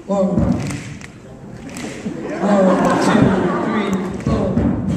One, two, three, four.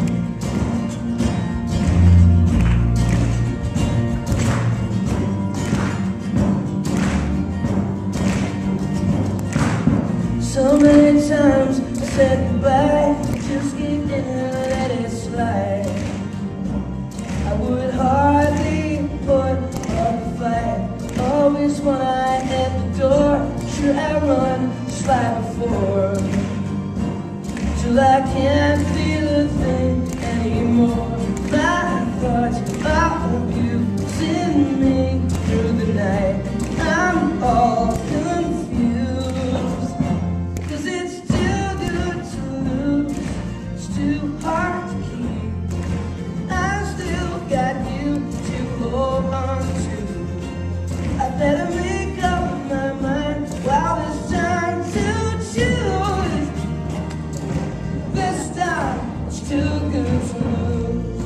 So many times I said goodbye, just give in and let it slide. I would hardly put up a fight. Always when I at the door, should I run, slide before, till I can't feel a thing anymore. My thoughts of you send me through the night. I'm all confused, 'cause it's too good to lose, it's too hard to keep. I still got you to hold on to. I better make up my mind while there's time to choose. This time it's too good to lose.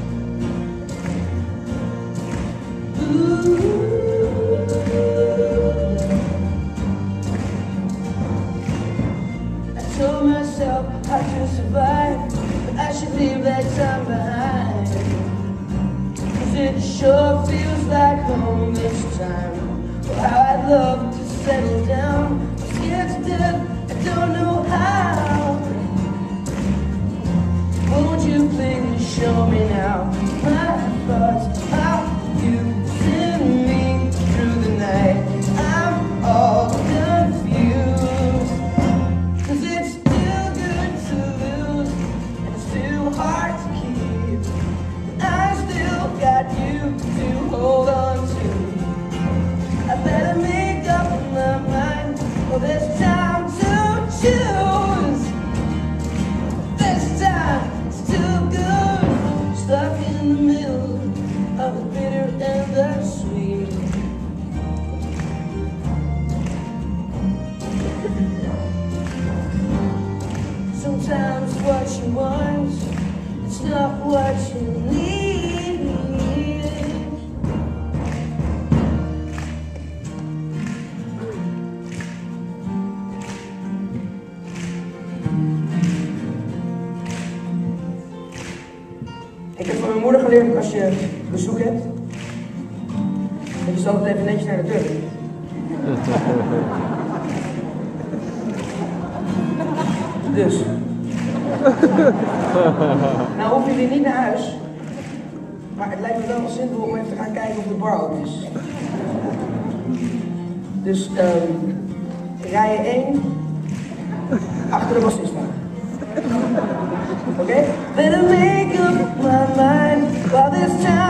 Ooh. I told myself I could survive, but I should leave that time behind. 'Cause it sure feels like home this time. Oh, how I'd love to settle down. I'm scared to death, I don't know how. Won't you please show me now? My thoughts, how you send me through the night. I'm all confused, 'cause it's too good to lose, and it's too hard to keep. I still got you to hold on to. I better make up my mind, for there's time to choose. This time it's too good, stuck in the middle of the bitter and the sweet. Sometimes what you want, it's not what you need. Ik heb van mijn moeder geleerd dat als je bezoek hebt, dat je altijd even netjes naar de deur. Dus. Nou hoeven jullie niet naar huis, maar het lijkt me wel zinvol om even te gaan kijken of de bar open is. Dus rij 1 achter de bassista. Okay? Better make up my mind while this time